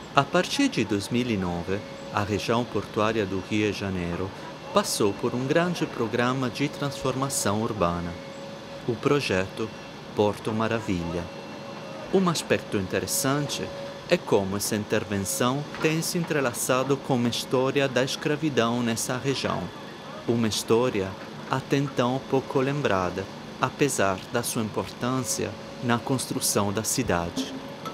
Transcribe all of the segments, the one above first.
A partir de 2009, a região portuária do Rio de Janeiro passou por um grande programa de transformação urbana, o projeto Porto Maravilha. Um aspecto interessante é como essa intervenção tem se entrelaçado com a história da escravidão nessa região, uma história até então pouco lembrada, apesar da sua importância na construção da cidade.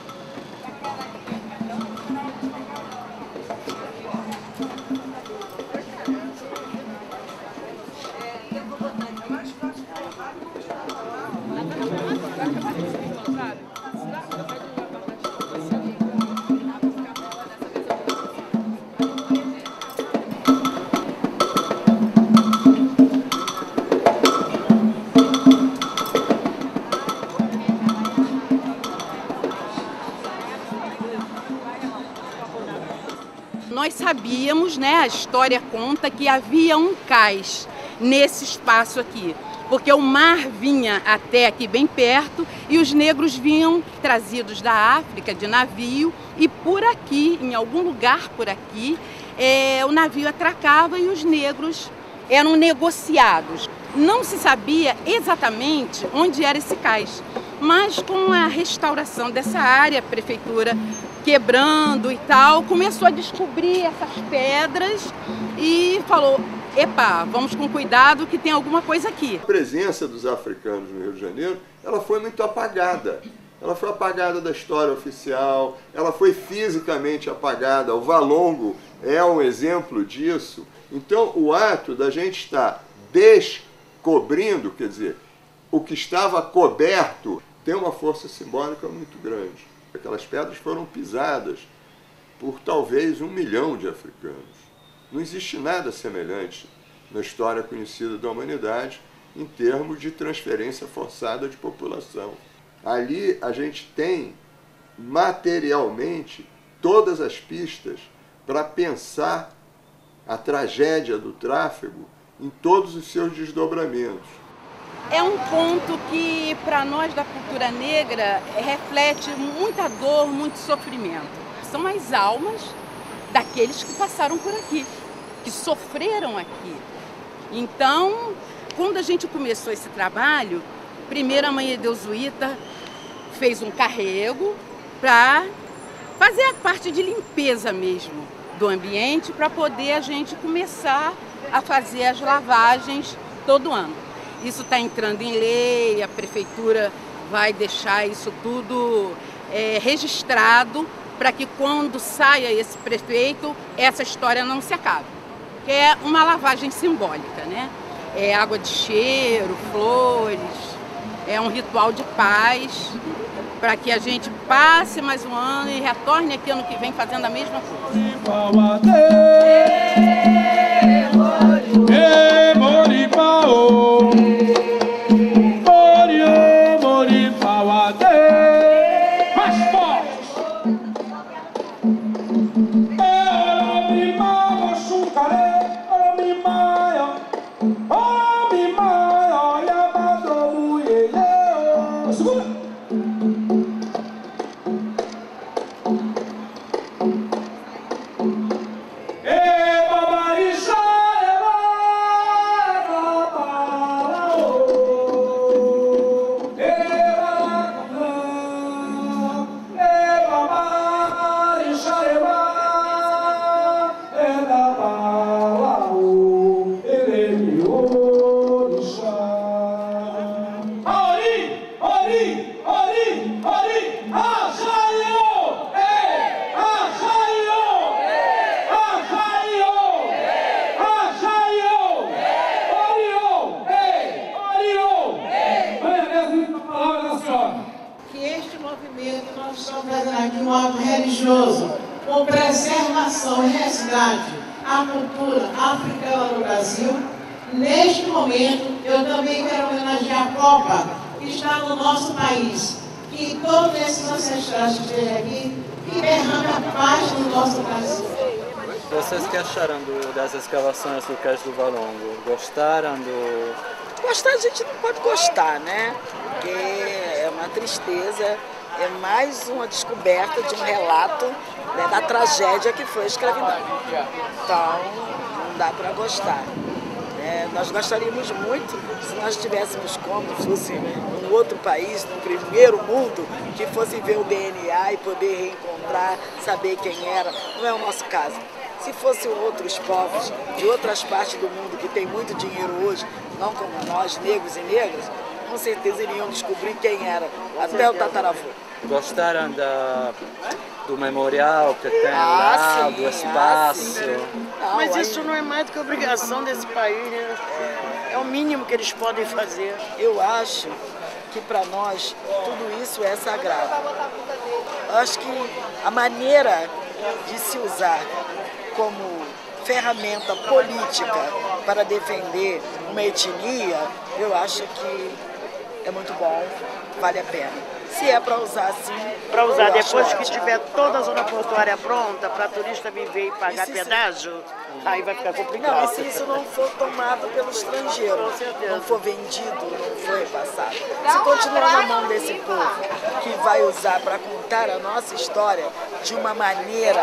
Nós sabíamos, né, a história conta que havia um cais nesse espaço aqui, porque o mar vinha até aqui bem perto e os negros vinham trazidos da África de navio e por aqui, em algum lugar por aqui, o navio atracava e os negros eram negociados. Não se sabia exatamente onde era esse cais, mas com a restauração dessa área, a prefeitura quebrando e tal, começou a descobrir essas pedras e falou: epa, vamos com cuidado que tem alguma coisa aqui. A presença dos africanos no Rio de Janeiro, ela foi muito apagada. Ela foi apagada da história oficial, ela foi fisicamente apagada. O Valongo é um exemplo disso. Então, o ato da gente estar descobrindo, quer dizer, o que estava coberto, tem uma força simbólica muito grande. Aquelas pedras foram pisadas por talvez 1 milhão de africanos. Não existe nada semelhante na história conhecida da humanidade em termos de transferência forçada de população. Ali a gente tem materialmente todas as pistas para pensar a tragédia do tráfego em todos os seus desdobramentos. É um ponto que, para nós da cultura negra, reflete muita dor, muito sofrimento. São as almas daqueles que passaram por aqui, que sofreram aqui. Então, quando a gente começou esse trabalho, primeiro a Mãe Edeusuíta fez um carrego para fazer a parte de limpeza mesmo do ambiente, para poder a gente começar a fazer as lavagens todo ano. Isso está entrando em lei, a prefeitura vai deixar isso tudo registrado para que quando saia esse prefeito, essa história não se acabe. Que é uma lavagem simbólica, né? É água de cheiro, flores, é um ritual de paz, para que a gente passe mais um ano e retorne aqui ano que vem fazendo a mesma coisa. Nós estamos fazendo aqui um ato religioso com preservação e resgate à cultura africana no Brasil. Neste momento, eu também quero homenagear a Copa, que está no nosso país, que todos esses ancestrais que estejam aqui, que derramem a paz no nosso Brasil. Vocês que acharam das escavações do Cais do Valongo? Gostaram do... Gostar a gente não pode gostar, né? Porque é uma tristeza é mais uma descoberta de um relato, né, da tragédia que foi a escravidão. Então, não dá para gostar. Nós gostaríamos muito se nós tivéssemos como fosse um outro país, no primeiro mundo, que fosse ver o DNA e poder reencontrar, saber quem era. Não é o nosso caso. Se fossem outros povos de outras partes do mundo que tem muito dinheiro hoje, não como nós, negros e negras, com certeza iriam descobrir quem era, até o tataravô. Gostaram do memorial que tem lá, do espaço? Mas isso não é mais do que obrigação desse país, né? É o mínimo que eles podem fazer. Eu acho que para nós tudo isso é sagrado. Eu acho que a maneira de se usar como ferramenta política para defender uma etnia, eu acho que é muito bom, vale a pena. Se é para usar assim... Para usar depois que tiver toda a zona portuária pronta, para turista viver e pagar pedágio, aí vai ficar complicado. Não, e se isso não for tomado pelo estrangeiro, não for vendido, não for repassado. Se continuar na mão desse povo que vai usar para contar a nossa história de uma maneira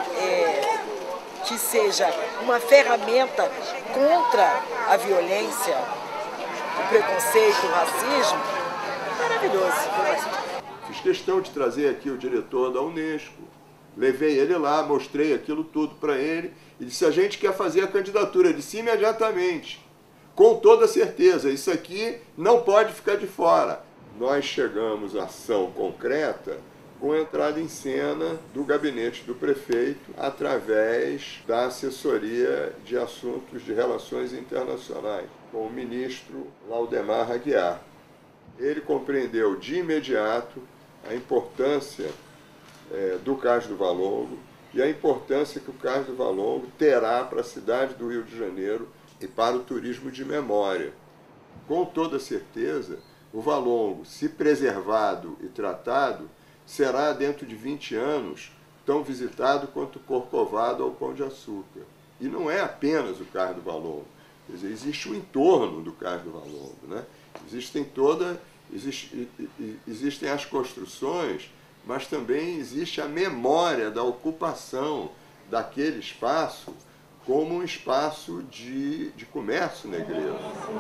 que seja uma ferramenta contra a violência, o preconceito, o racismo, maravilhoso. Fiz questão de trazer aqui o diretor da Unesco, levei ele lá, mostrei aquilo tudo para ele e disse: a gente quer fazer a candidatura, disse imediatamente, com toda certeza, isso aqui não pode ficar de fora. Nós chegamos à ação concreta com a entrada em cena do gabinete do prefeito através da assessoria de assuntos de relações internacionais, com o ministro Laudemar Aguiar. Ele compreendeu de imediato a importância do Cais do Valongo e a importância que o Cais do Valongo terá para a cidade do Rio de Janeiro e para o turismo de memória. Com toda certeza, o Valongo, se preservado e tratado, será dentro de 20 anos tão visitado quanto o Corcovado ou o Pão de Açúcar. E não é apenas o Cais do Valongo, quer dizer, existe o entorno do Cais do Valongo, né? Existem as construções, mas também existe a memória da ocupação daquele espaço como um espaço de comércio negreiro.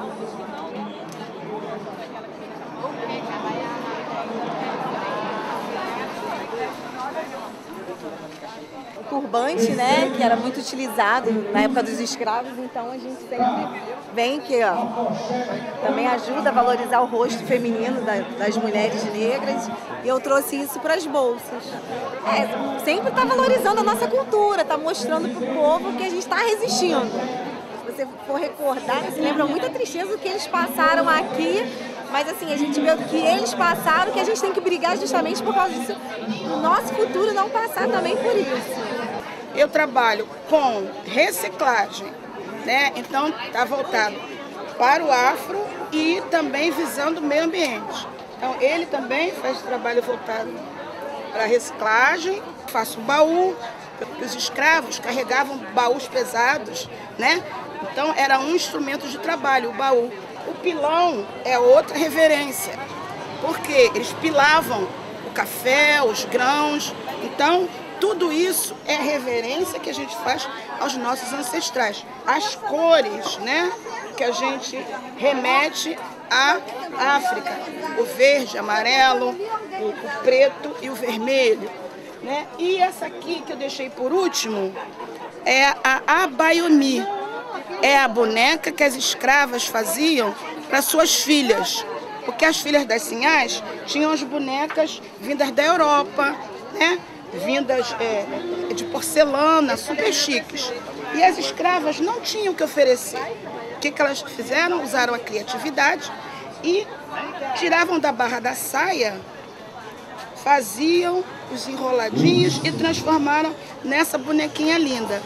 O turbante, né, que era muito utilizado na época dos escravos, então a gente sempre vem que também ajuda a valorizar o rosto feminino das mulheres negras, e eu trouxe isso para as bolsas. Sempre está valorizando a nossa cultura, está mostrando para o povo que a gente está resistindo. Se você for recordar, se lembra muita tristeza do que eles passaram aqui, mas assim, a gente vê o que eles passaram, que a gente tem que brigar justamente por causa disso, o nosso futuro não passar também por isso. Eu trabalho com reciclagem, né? Então está voltado para o afro e também visando o meio ambiente. Então ele também faz trabalho voltado para reciclagem, faço baú. Os escravos carregavam baús pesados, né? Então era um instrumento de trabalho, o baú. O pilão é outra reverência, porque eles pilavam o café, os grãos. Então tudo isso é reverência que a gente faz aos nossos ancestrais. As cores, né, que a gente remete à África. O verde, amarelo, o preto e o vermelho, né? E essa aqui que eu deixei por último é a abaiomi. É a boneca que as escravas faziam para suas filhas. Porque as filhas das sinhás tinham as bonecas vindas da Europa, né? Vindas de porcelana, super chiques. E as escravas não tinham o que oferecer. O que elas fizeram? Usaram a criatividade e tiravam da barra da saia, faziam os enroladinhos e transformaram nessa bonequinha linda.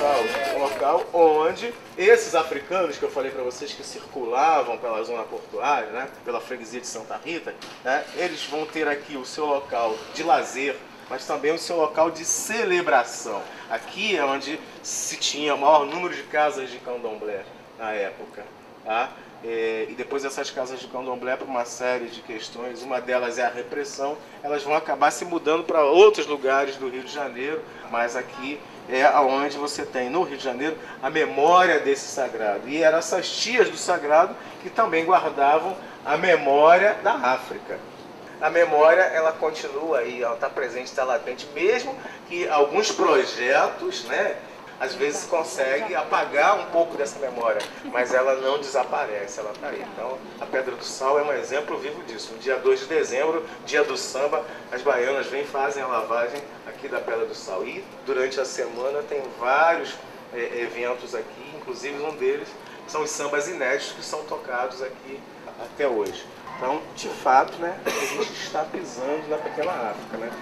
um local onde esses africanos que eu falei para vocês que circulavam pela zona portuária, né, pela freguesia de Santa Rita, né, eles vão ter aqui o seu local de lazer, mas também o seu local de celebração. Aqui é onde se tinha o maior número de casas de candomblé na época. Tá? E depois essas casas de candomblé, por uma série de questões, uma delas é a repressão, elas vão acabar se mudando para outros lugares do Rio de Janeiro, mas aqui é onde você tem, no Rio de Janeiro, a memória desse sagrado. E eram essas tias do sagrado que também guardavam a memória da África. A memória, ela continua aí, ela está presente, está latente, mesmo que alguns projetos, né, às vezes conseguem apagar um pouco dessa memória, mas ela não desaparece, ela está aí. Então, a Pedra do Sal é um exemplo vivo disso. No dia 2 de dezembro, dia do samba, as baianas vêm e fazem a lavagem aqui da Pedra do Sal. E durante a semana tem vários eventos aqui, inclusive um deles são os sambas inéditos que são tocados aqui até hoje. Então, de fato, né, a gente está pisando na pequena África, né?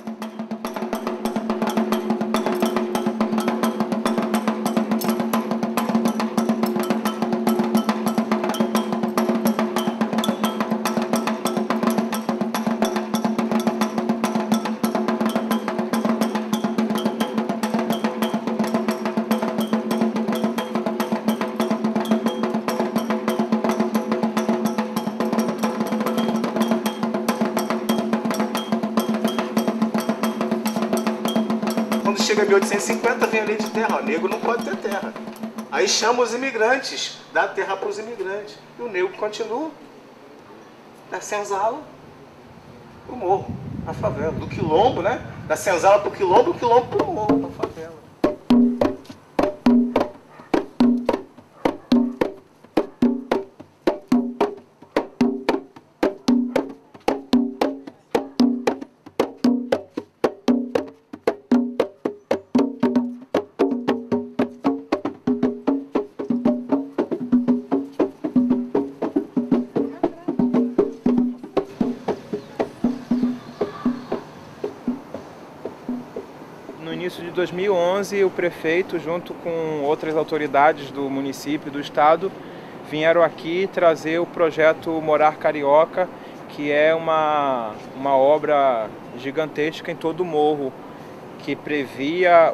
Chega em 1850, vem a lei de terra. O negro não pode ter terra. Aí chama os imigrantes, dá terra para os imigrantes. E o negro continua da senzala para o morro, a favela. Do quilombo, né? Da senzala para o quilombo para o morro, para a favela. No início de 2011, o prefeito, junto com outras autoridades do município e do estado, vieram aqui trazer o projeto Morar Carioca, que é uma obra gigantesca em todo o morro, que previa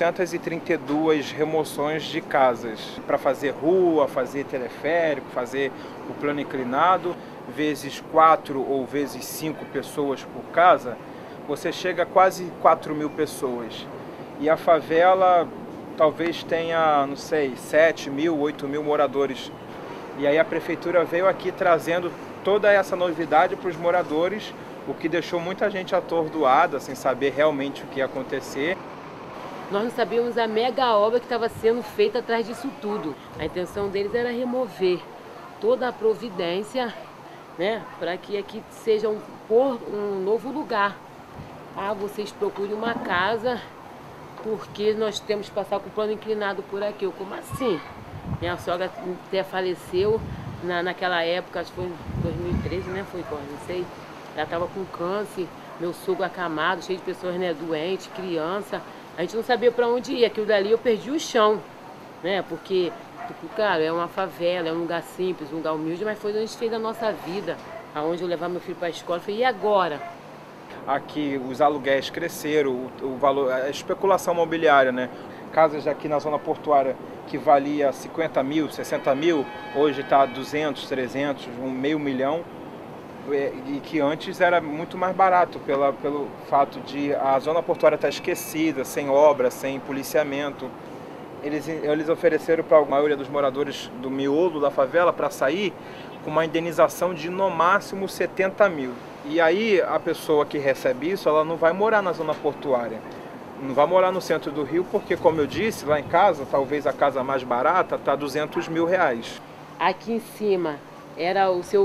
832 remoções de casas para fazer rua, fazer teleférico, fazer o plano inclinado, vezes 4 ou vezes 5 pessoas por casa. Você chega a quase 4.000 pessoas. E a favela talvez tenha, não sei, 7.000, 8.000 moradores. E aí a prefeitura veio aqui trazendo toda essa novidade para os moradores, o que deixou muita gente atordoada, sem saber realmente o que ia acontecer. Nós não sabíamos a mega obra que estava sendo feita atrás disso tudo. A intenção deles era remover toda a providência, né, para que aqui seja um novo lugar. Ah, vocês procurem uma casa porque nós temos que passar com o plano inclinado por aqui. Eu, como assim? Minha sogra até faleceu naquela época, acho que foi em 2013, né? Foi, não sei. Ela estava com câncer, meu sogro acamado, cheio de pessoas, né, doentes, criança. A gente não sabia para onde ir. Aquilo dali eu perdi o chão, né? Porque, cara, é uma favela, é um lugar simples, um lugar humilde, mas foi onde a gente fez a nossa vida. Aonde eu levava meu filho para a escola, eu falei, e agora? Aqui os aluguéis cresceram, o valor, a especulação imobiliária, né? Casas aqui na zona portuária que valia 50 mil, 60 mil, hoje está 200, 300, meio milhão, e que antes era muito mais barato pelo fato de a zona portuária estar esquecida, sem obra, sem policiamento. Eles ofereceram para a maioria dos moradores do miolo da favela para sair com uma indenização de no máximo 70 mil. E aí a pessoa que recebe isso, ela não vai morar na zona portuária, não vai morar no centro do Rio, porque, como eu disse, lá em casa, talvez a casa mais barata está 200 mil reais. Aqui em cima era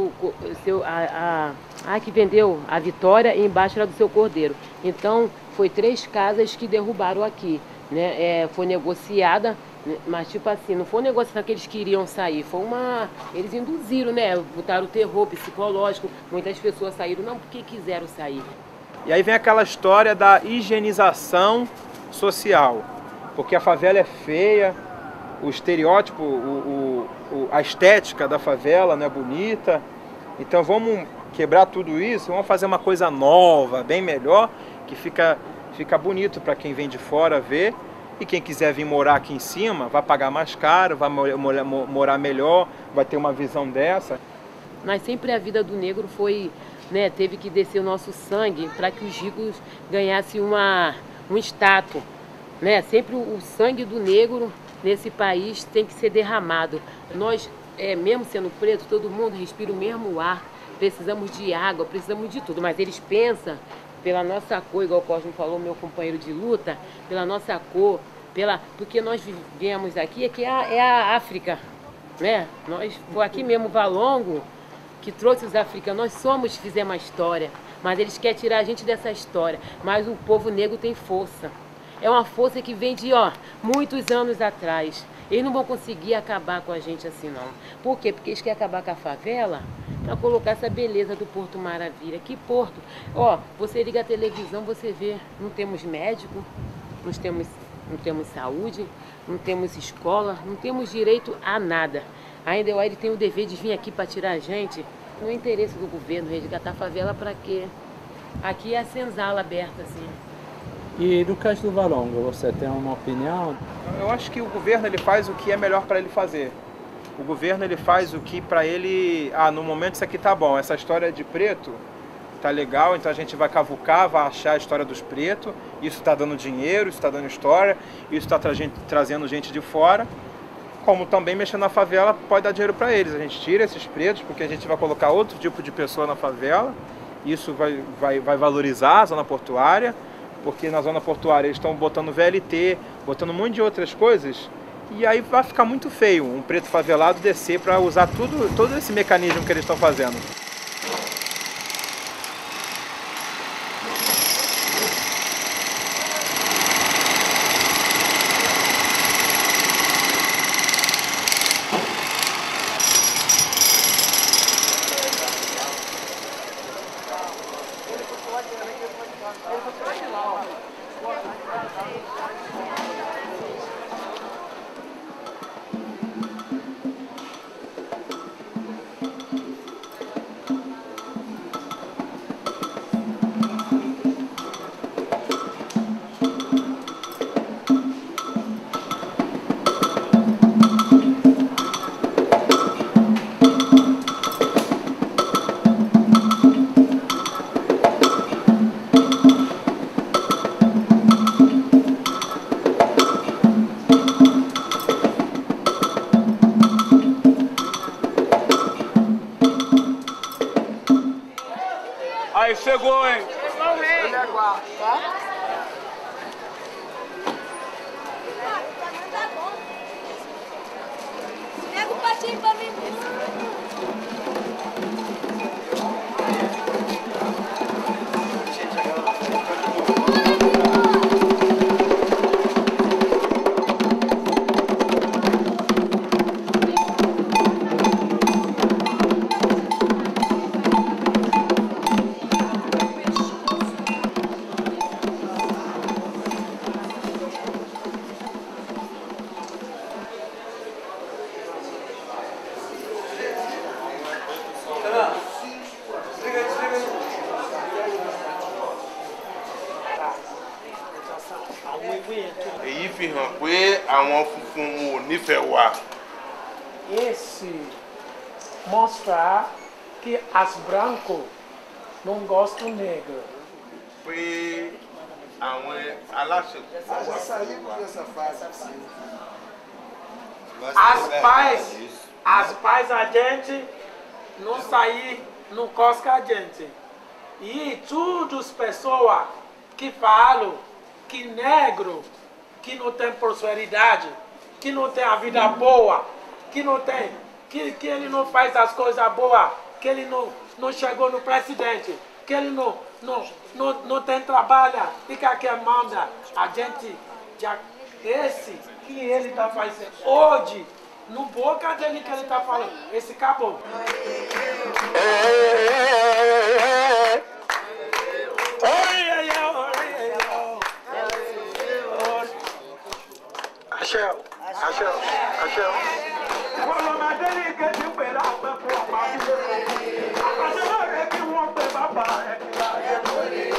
a que vendeu a Vitória e embaixo era do seu Cordeiro. Então foi 3 casas que derrubaram aqui, né? Foi negociada, mas tipo assim, não foi um negócio que eles queriam sair, eles induziram, né? Botaram o terror psicológico, muitas pessoas saíram não porque quiseram sair. E aí vem aquela história da higienização social. porque a favela é feia, o estereótipo, a estética da favela não é bonita. Então vamos quebrar tudo isso, vamos fazer uma coisa nova, bem melhor, que fica bonito para quem vem de fora ver. E quem quiser vir morar aqui em cima vai pagar mais caro, vai morar melhor, vai ter uma visão dessa. Mas sempre a vida do negro foi, né, teve que descer o nosso sangue para que os ricos ganhassem um status, né? Sempre o sangue do negro nesse país tem que ser derramado. Nós, mesmo sendo preto, todo mundo respira o mesmo ar, precisamos de água, precisamos de tudo, mas eles pensam pela nossa cor, igual o Cosmo falou, meu companheiro de luta, pela nossa cor, porque nós vivemos aqui é a África, né? Foi aqui mesmo Valongo que trouxe os africanos, nós fizemos a história, mas eles querem tirar a gente dessa história, mas o povo negro tem força. É uma força que vem de muitos anos atrás. Eles não vão conseguir acabar com a gente assim não. Por quê? Porque eles querem acabar com a favela para colocar essa beleza do Porto Maravilha. Que Porto? Você liga a televisão, você vê, não temos médico, não temos saúde, não temos escola, não temos direito a nada. Ainda ele tem o dever de vir aqui para tirar a gente. Não é interesse do governo resgatar a favela para quê? Aqui é a senzala aberta assim. E no caso do Valongo, você tem uma opinião? Eu acho que o governo ele faz o que é melhor para ele fazer. O governo ele faz o que para ele... no momento isso aqui tá bom, essa história de preto tá legal, então a gente vai cavucar, vai achar a história dos pretos, isso está dando dinheiro, isso está dando história, isso está trazendo gente de fora. Como também mexendo na favela pode dar dinheiro para eles. A gente tira esses pretos porque a gente vai colocar outro tipo de pessoa na favela, isso vai valorizar a zona portuária, porque na zona portuária eles estão botando VLT, botando um monte de outras coisas, e aí vai ficar muito feio um preto favelado descer para usar todo esse mecanismo que eles estão fazendo. Aí chegou, hein? Chegou o rei. Ele é igual, tá? Pega o patinho pra mim. Èyí fi hàn pé àwọn funfun ò nífẹ̀ẹ́ wa. Esse mostra que as brancos não gostam negro. Pé àwọn aláṣẹ. As pais a gente não sair, não cosca a gente. E todas as pessoas que falam que negro, que não tem prosperidade, que não tem a vida boa, que não tem, que ele não faz as coisas boas, que ele não chegou no presidente, que ele não tem trabalho, fica que manda. A gente, já, esse que ele está fazendo hoje, no boca dele que ele está falando, esse acabou. Axé. Axé. Axé. Ọlọ́mọdé ní kejì pẹ̀lú àwọn ẹ̀kọ́ ọ̀pá ilé. Àpàṣẹ náà rẹ̀ kí wọ́n pè bàbá ẹ̀ kí láyé lórí.